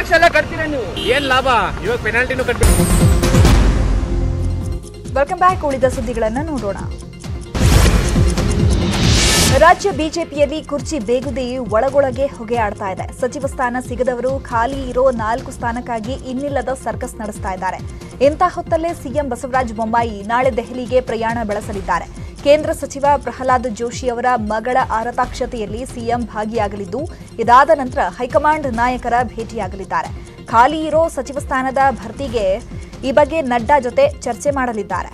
Tax ಎಲ್ಲ ಕಟ್ತೀರಾ ನೀವು, ಏನ್ ಲಾಭ? ಇವಾಗ ಪೆನಾಲ್ಟಿನೂ ಕಟ್ಬಿಟ್ಟು. Welcome back. ಉಳಿದ ಸುದ್ದಿಗಳನ್ನು ನೋಡೋಣ. ರಾಜ್ಯ ಬಿಜೆಪಿಯಲ್ಲಿ ಕುರ್ಚಿ ಬೇಗುದಿ ಒಳಗೊಳಗೆ ಹೊಗೆ ಆಡ್ತಾ ಇದೆ. ಸಚಿವ ಸ್ಥಾನ ಸಿಗದವರು ಖಾಲಿ ಇರೋ 4 ಸ್ಥಾನಕ್ಕಾಗಿ ಇನ್ನಿಲ್ಲದ ಸರ್ಕಸ್ ನಡೆಸ್ತಾ ಇದ್ದಾರೆ. ಇಂಥ ಹೊತ್ತಲ್ಲೇ ಸಿಎಂ ಬಸವರಾಜ ಬೊಮ್ಮಾಯಿ ನಾಳೆ ದೆಹಲಿಗೆ ಪ್ರಯಾಣ ಬೆಳೆಸಲಿದ್ದಾರೆ. ಕೇಂದ್ರ ಸಚಿವ ಪ್ರಹ್ಲಾದ್ ಜೋಶಿ ಅವರ ಮಗಳ ಆರತಾಕ್ಷತೆಯಲ್ಲಿ ಸಿಎಂ ಭಾಗಿಯಾಗಲಿದ್ದು, ಇದಾದ ನಂತರ ಹೈಕಮಾಂಡ್ ನಾಯಕರ ಭೇಟಿಯಾಗಲಿದ್ದಾರೆ. ಖಾಲಿ ಇರೋ ಸಚಿವ ಸ್ಥಾನದ ಭರ್ತಿಗೆ ಈ ಬಗ್ಗೆ ನಡ್ಡಾ ಜೊತೆ ಚರ್ಚೆ ಮಾಡಲಿದ್ದಾರೆ.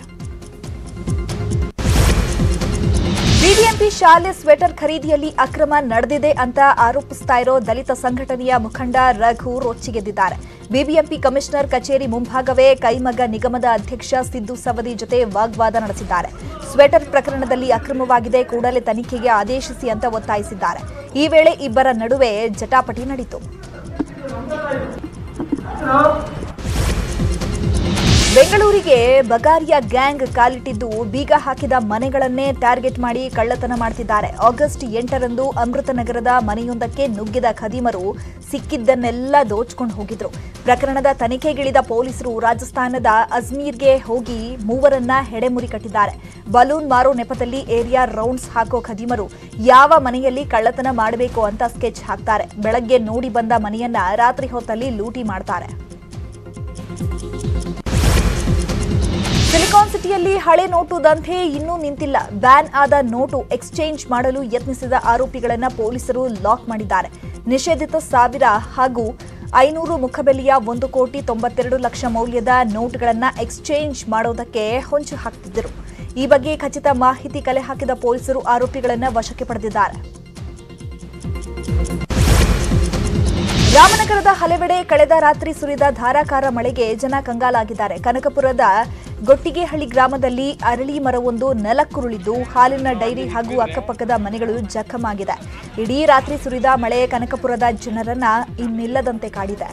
ಬಿಬಿಎಂಪಿ ಶಾಲೆ ಸ್ವೆಟರ್ ಖರೀದಿಯಲ್ಲಿ ಅಕ್ರಮ ನಡೆದಿದೆ ಅಂತ ಆರೋಪಿಸ್ತಾ ಇರೋ ದಲಿತ ಸಂಘಟನೆಯ ಮುಖಂಡ ರಘು ರೊಚ್ಚಿಗೆದ್ದಿದ್ದಾರೆ. ಬಿಬಿಎಂಪಿ ಕಮಿಷನರ್ ಕಚೇರಿ ಮುಂಭಾಗವೇ ಕೈಮಗ್ಗ ನಿಗಮದ ಅಧ್ಯಕ್ಷ ಸಿದ್ದು ಸವದಿ ಜೊತೆ ವಾಗ್ವಾದ ನಡೆಸಿದ್ದಾರೆ. ಸ್ವೆಟರ್ ಪ್ರಕರಣದಲ್ಲಿ ಅಕ್ರಮವಾಗಿದೆ, ಕೂಡಲೇ ತನಿಖೆಗೆ ಆದೇಶಿಸಿ ಅಂತ ಒತ್ತಾಯಿಸಿದ್ದಾರೆ. ಈ ವೇಳೆ ಇಬ್ಬರ ನಡುವೆ ಜಟಾಪಟಿ ನಡೆಯಿತು. ಬೆಂಗಳೂರಿಗೆ ಬಗಾರಿಯಾ ಗ್ಯಾಂಗ್ ಕಾಲಿಟ್ಟಿದ್ದು, ಬೀಗ ಹಾಕಿದ ಮನೆಗಳನ್ನೇ ಟಾರ್ಗೆಟ್ ಮಾಡಿ ಕಳ್ಳತನ ಮಾಡುತ್ತಿದ್ದಾರೆ. ಆಗಸ್ಟ್ 8ರಂದು ಅಮೃತನಗರದ ಮನೆಯೊಂದಕ್ಕೆ ನುಗ್ಗಿದ ಖದೀಮರು ಸಿಕ್ಕಿದ್ದನ್ನೆಲ್ಲ ದೋಚಿಕೊಂಡು ಹೋಗಿದ್ರು. ಪ್ರಕರಣದ ತನಿಖೆಗಿಳಿದ ಪೊಲೀಸರು ರಾಜಸ್ಥಾನದ ಅಜ್ಮೀರ್ಗೆ ಹೋಗಿ ಮೂವರನ್ನ ಹೆಡೆಮುರಿ ಕಟ್ಟಿದ್ದಾರೆ. ಬಲೂನ್ ಮಾರೋ ನೆಪದಲ್ಲಿ ಏರಿಯಾ ರೌಂಡ್ಸ್ ಹಾಕೋ ಖದೀಮರು ಯಾವ ಮನೆಯಲ್ಲಿ ಕಳ್ಳತನ ಮಾಡಬೇಕು ಅಂತ ಸ್ಕೆಚ್ ಹಾಕ್ತಾರೆ. ಬೆಳಗ್ಗೆ ನೋಡಿ ಬಂದ ಮನೆಯನ್ನ ರಾತ್ರಿ ಹೊತ್ತಲ್ಲಿ ಲೂಟಿ ಮಾಡ್ತಾರೆ. ಸಿಲಿಕಾನ್ ಸಿಟಿಯಲ್ಲಿ ಹಳೆ ನೋಟು ದಂಧೆ ಇನ್ನೂ ನಿಂತಿಲ್ಲ. ಬ್ಯಾನ್ ಆದ ನೋಟು ಎಕ್ಸ್ಚೇಂಜ್ ಮಾಡಲು ಯತ್ನಿಸಿದ ಆರೋಪಿಗಳನ್ನು ಪೊಲೀಸರು ಲಾಕ್ ಮಾಡಿದ್ದಾರೆ. ನಿಷೇಧಿತ 1000 ಹಾಗೂ 500 ಮುಖಬೆಲೆಯ 1,92,00,000 ಮೌಲ್ಯದ ನೋಟುಗಳನ್ನು ಎಕ್ಸ್ಚೇಂಜ್ ಮಾಡೋದಕ್ಕೆ ಹೊಂಚು ಹಾಕ್ತಿದ್ದರು. ಈ ಬಗ್ಗೆ ಖಚಿತ ಮಾಹಿತಿ ಕಲೆ ಹಾಕಿದ ಪೊಲೀಸರು ಆರೋಪಿಗಳನ್ನು ವಶಕ್ಕೆ ಪಡೆದಿದ್ದಾರೆ. ರಾಮನಗರದ ಹಲವೆಡೆ ಕಳೆದ ರಾತ್ರಿ ಸುರಿದ ಧಾರಾಕಾರ ಮಳೆಗೆ ಜನ ಕಂಗಾಲಾಗಿದ್ದಾರೆ. ಕನಕಪುರದ ಗೊಟ್ಟಿಗೆಹಳ್ಳಿ ಗ್ರಾಮದಲ್ಲಿ ಅರಳಿ ಮರವೊಂದು ನೆಲಕ್ಕುರುಳಿದ್ದು, ಹಾಲಿನ ಡೈರಿ ಹಾಗೂ ಅಕ್ಕಪಕ್ಕದ ಮನೆಗಳು ಜಖಮಾಗಿದೆ. ಇಡೀ ರಾತ್ರಿ ಸುರಿದ ಮಳೆ ಕನಕಪುರದ ಜನರನ್ನ ಇನ್ನಿಲ್ಲದಂತೆ ಕಾಡಿದೆ.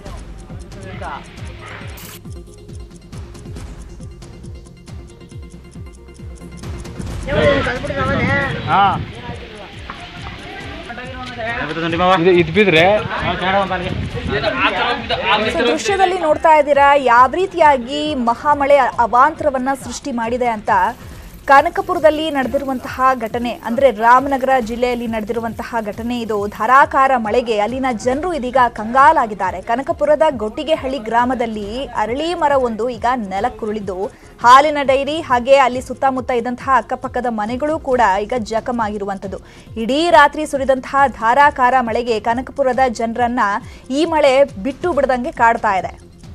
ದೃಶ್ಯದಲ್ಲಿ ನೋಡ್ತಾ ಇದ್ದೀರಾ ಯಾವ ರೀತಿಯಾಗಿ ಮಹಾಮಳೆ ಅವಾಂತರವನ್ನ ಸೃಷ್ಟಿ ಮಾಡಿದೆ ಅಂತ. ಕನಕಪುರದಲ್ಲಿ ನಡೆದಿರುವಂತಹ ಘಟನೆ ಅಂದ್ರೆ ರಾಮನಗರ ಜಿಲ್ಲೆಯಲ್ಲಿ ನಡೆದಿರುವಂತಹ ಘಟನೆ ಇದು. ಧಾರಾಕಾರ ಮಳೆಗೆ ಅಲ್ಲಿನ ಜನರು ಇದೀಗ ಕಂಗಾಲಾಗಿದ್ದಾರೆ. ಕನಕಪುರದ ಗೊಟ್ಟಿಗೆಹಳ್ಳಿ ಗ್ರಾಮದಲ್ಲಿ ಅರಳಿ ಮರವೊಂದು ಈಗ ನೆಲಕ್ಕುರುಳಿದ್ದು, ಹಾಲಿನ ಡೈರಿ ಹಾಗೆ ಅಲ್ಲಿ ಸುತ್ತಮುತ್ತ ಇದ್ದಂತಹ ಅಕ್ಕಪಕ್ಕದ ಮನೆಗಳು ಕೂಡ ಈಗ ಜಖಮಾಗಿರುವಂಥದ್ದು. ಇಡೀ ರಾತ್ರಿ ಸುರಿದಂತಹ ಧಾರಾಕಾರ ಮಳೆಗೆ ಕನಕಪುರದ ಜನರನ್ನ ಈ ಮಳೆ ಬಿಟ್ಟು ಬಿಡದಂಗೆ ಕಾಡ್ತಾ ಇದೆ.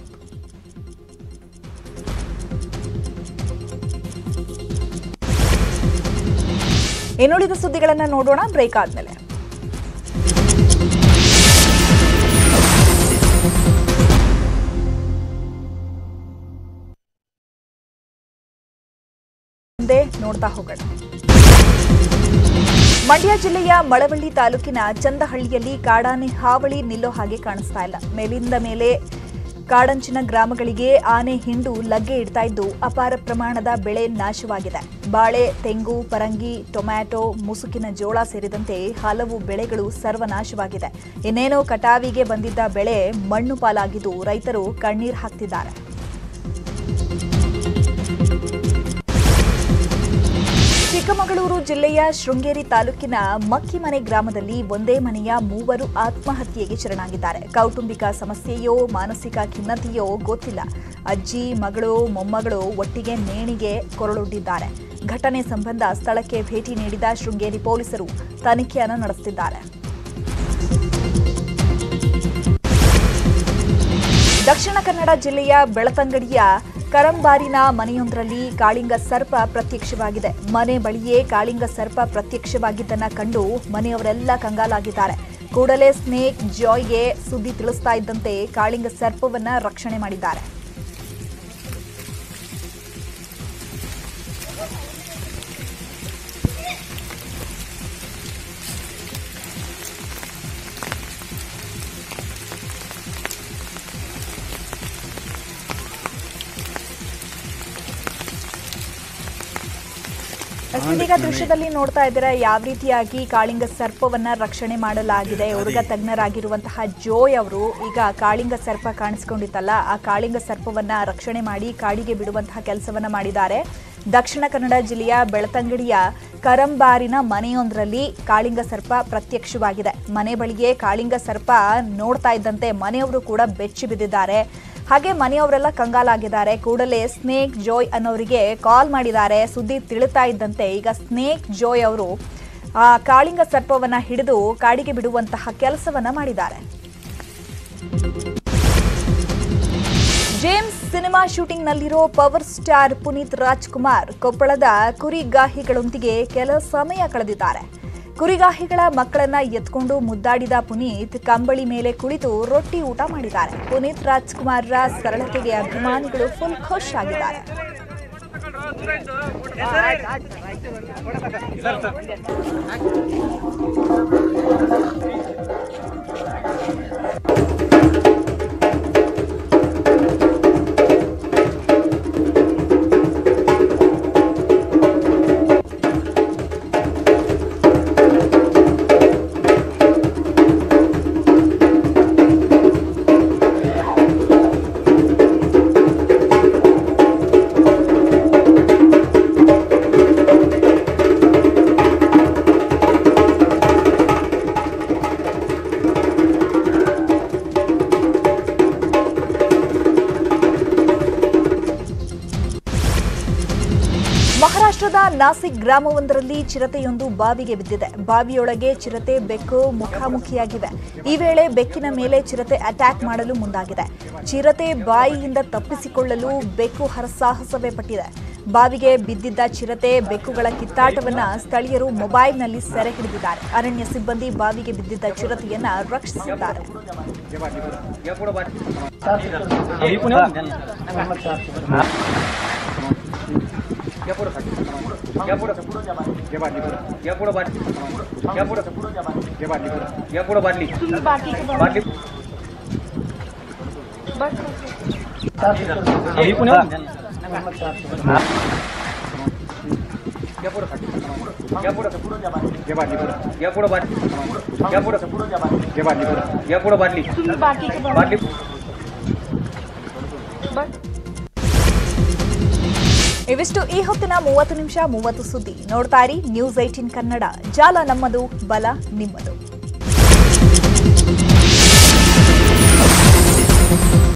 ಇನ್ನುಳಿದ ಸುದ್ದಿಗಳನ್ನು ನೋಡೋಣ ಬ್ರೇಕ್ ಆದ್ಮೇಲೆ. ನೋಡ್ತಾ ಹೋಗೋಣ. ಮಂಡ್ಯ ಜಿಲ್ಲೆಯ ಮಳವಳ್ಳಿ ತಾಲೂಕಿನ ಚಂದಹಳ್ಳಿಯಲ್ಲಿ ಕಾಡಾನೆ ಹಾವಳಿ ನಿಲ್ಲೋ ಹಾಗೆ ಕಾಣಿಸ್ತಾ ಇಲ್ಲ. ಮೇಲಿಂದ ಮೇಲೆ ಕಾಡಂಚಿನ ಗ್ರಾಮಗಳಿಗೆ ಆನೆ ಹಿಂಡು ಲಗ್ಗೆ ಇಡ್ತಾ ಇದ್ದು, ಅಪಾರ ಪ್ರಮಾಣದ ಬೆಳೆ ನಾಶವಾಗಿದೆ. ಬಾಳೆ, ತೆಂಗು, ಪರಂಗಿ, ಟೊಮ್ಯಾಟೊ, ಮುಸುಕಿನ ಜೋಳ ಸೇರಿದಂತೆ ಹಲವು ಬೆಳೆಗಳು ಸರ್ವನಾಶವಾಗಿದೆ. ಇನ್ನೇನೋ ಕಟಾವಿಗೆ ಬಂದಿದ್ದ ಬೆಳೆ ಮಣ್ಣು ಪಾಲಾಗಿದ್ದು, ರೈತರು ಕಣ್ಣೀರು ಹಾಕ್ತಿದ್ದಾರೆ. ಚಿಕ್ಕಮಗಳೂರು ಜಿಲ್ಲೆಯ ಶೃಂಗೇರಿ ತಾಲೂಕಿನ ಮಕ್ಕಿಮನೆ ಗ್ರಾಮದಲ್ಲಿ ಒಂದೇ ಮನೆಯ 3 ಆತ್ಮಹತ್ಯೆಗೆ ಶರಣಾಗಿದ್ದಾರೆ. ಕೌಟುಂಬಿಕ ಸಮಸ್ಯೆಯೋ ಮಾನಸಿಕ ಖಿನ್ನತೆಯೋ ಗೊತ್ತಿಲ್ಲ. ಅಜ್ಜಿ, ಮಗಳು, ಮೊಮ್ಮಗಳು ಒಟ್ಟಿಗೆ ನೇಣಿಗೆ ಕೊರಳೊಡ್ಡಿದ್ದಾರೆ. ಘಟನೆ ಸಂಬಂಧ ಸ್ಥಳಕ್ಕೆ ಭೇಟಿ ನೀಡಿದ ಶೃಂಗೇರಿ ಪೊಲೀಸರು ತನಿಖೆಯನ್ನು ನಡೆಸುತ್ತಿದ್ದಾರೆ. ದಕ್ಷಿಣ ಕನ್ನಡ ಜಿಲ್ಲೆಯ ಬೆಳತಂಗಡಿಯ ಕರಂಬಾರಿನ ಮನೆಯೊಂದರಲ್ಲಿ ಕಾಳಿಂಗ ಸರ್ಪ ಪ್ರತ್ಯಕ್ಷವಾಗಿದೆ. ಮನೆ ಬಳಿಯೇ ಕಾಳಿಂಗ ಸರ್ಪ ಪ್ರತ್ಯಕ್ಷವಾಗಿದ್ದನ್ನ ಕಂಡು ಮನೆಯವರೆಲ್ಲ ಕಂಗಾಲಾಗಿದ್ದಾರೆ. ಕೂಡಲೇ ಸ್ನೇಕ್ ಜಾಯ್ಗೆ ಸುದ್ದಿ ತಿಳಿಸ್ತಾ ಇದ್ದಂತೆ ಕಾಳಿಂಗ ಸರ್ಪವನ್ನ ರಕ್ಷಣೆ ಮಾಡಿದ್ದಾರೆ. ಇದೀಗ ದೃಶ್ಯದಲ್ಲಿ ನೋಡ್ತಾ ಇದ್ದೀರಾ ಯಾವ ರೀತಿಯಾಗಿ ಕಾಳಿಂಗ ಸರ್ಪವನ್ನ ರಕ್ಷಣೆ ಮಾಡಲಾಗಿದೆ. ಉರುಗ ತಜ್ಞರಾಗಿರುವಂತಹ ಜೋಯ್ ಅವರು ಈಗ ಕಾಳಿಂಗ ಸರ್ಪ ಕಾಣಿಸಿಕೊಂಡಿತ್ತಲ್ಲ, ಆ ಕಾಳಿಂಗ ಸರ್ಪವನ್ನ ರಕ್ಷಣೆ ಮಾಡಿ ಕಾಡಿಗೆ ಬಿಡುವಂತಹ ಕೆಲಸವನ್ನ ಮಾಡಿದ್ದಾರೆ. ದಕ್ಷಿಣ ಕನ್ನಡ ಜಿಲ್ಲೆಯ ಬೆಳತಂಗಡಿಯ ಕರಂಬಾರಿನ ಮನೆಯೊಂದರಲ್ಲಿ ಕಾಳಿಂಗ ಸರ್ಪ ಪ್ರತ್ಯಕ್ಷವಾಗಿದೆ. ಮನೆ ಬಳಿಗೆ ಕಾಳಿಂಗ ಸರ್ಪ ನೋಡ್ತಾ ಇದ್ದಂತೆ ಮನೆಯವರು ಕೂಡ ಬೆಚ್ಚಿ ಬಿದ್ದಿದ್ದಾರೆ. ಹಾಗೆ ಮನೆಯವರೆಲ್ಲ ಕಂಗಾಲಾಗಿದ್ದಾರೆ. ಕೂಡಲೇ ಸ್ನೇಕ್ ಜೋಯ್ ಅನ್ನೋರಿಗೆ ಕಾಲ್ ಮಾಡಿದ್ದಾರೆ. ಸುದ್ದಿ ತಿಳಿತಾ ಇದ್ದಂತೆ ಈಗ ಸ್ನೇಕ್ ಜೋಯ್ ಅವರು ಆ ಕಾಳಿಂಗ ಸರ್ಪವನ್ನ ಹಿಡಿದು ಕಾಡಿಗೆ ಬಿಡುವಂತಹ ಕೆಲಸವನ್ನ ಮಾಡಿದ್ದಾರೆ. ಜೇಮ್ಸ್ ಸಿನಿಮಾ ಶೂಟಿಂಗ್ನಲ್ಲಿರೋ ಪವರ್ ಸ್ಟಾರ್ ಪುನೀತ್ ರಾಜ್ಕುಮಾರ್ ಕೊಪ್ಪಳದ ಕುರಿಗಾಹಿಗಳೊಂದಿಗೆ ಕೆಲ ಸಮಯ ಕಳೆದಿದ್ದಾರೆ. ಕುರಿಗಾಹಿಗಳ ಮಕ್ಕಳನ್ನ ಎತ್ಕೊಂಡು ಮುದ್ದಾಡಿದ ಪುನೀತ್ ಕಂಬಳಿ ಮೇಲೆ ಕುಳಿತು ರೊಟ್ಟಿ ಊಟ ಮಾಡಿದ್ದಾರೆ. ಪುನೀತ್ ರಾಜ್ಕುಮಾರ್ರ ಸರಳತೆಗೆ ಅಭಿಮಾನಿಗಳು ಫುಲ್ ಖುಷ್ ಆಗಿದ್ದಾರೆ. ಮಹಾರಾಷ್ಟ್ರದ ನಾಸಿಕ್ ಗ್ರಾಮವೊಂದರಲ್ಲಿ ಚಿರತೆಯೊಂದು ಬಾವಿಗೆ ಬಿದ್ದಿದೆ. ಬಾವಿಯೊಳಗೆ ಚಿರತೆ ಬೆಕ್ಕು ಮುಖಾಮುಖಿಯಾಗಿವೆ. ಈ ವೇಳೆ ಬೆಕ್ಕಿನ ಮೇಲೆ ಚಿರತೆ ಅಟ್ಯಾಕ್ ಮಾಡಲು ಮುಂದಾಗಿದೆ. ಚಿರತೆ ಬಾಯಿಯಿಂದ ತಪ್ಪಿಸಿಕೊಳ್ಳಲು ಬೆಕ್ಕು ಹರಸಾಹಸವೇ ಪಟ್ಟಿದೆ. ಬಾವಿಗೆ ಬಿದ್ದಿದ್ದ ಚಿರತೆ ಬೆಕ್ಕುಗಳ ಕಿತ್ತಾಟವನ್ನ ಸ್ಥಳೀಯರು ಮೊಬೈಲ್ನಲ್ಲಿ ಸೆರೆ ಹಿಡಿದಿದ್ದಾರೆ. ಅರಣ್ಯ ಸಿಬ್ಬಂದಿ ಬಾವಿಗೆ ಬಿದ್ದಿದ್ದ ಚಿರತೆಯನ್ನ ರಕ್ಷಿಸಿದ್ದಾರೆ. ಇವಿಷ್ಟು ಈ ಹೊತ್ತಿನ 30 ನಿಮಿಷ 30 ಸುದ್ದಿ. ನೋಡ್ತಾ ಇರಿ ನ್ಯೂಸ್ 18 ಕನ್ನಡ. ಜಾಲ ನಮ್ಮದು, ಬಲ ನಿಮ್ಮದು.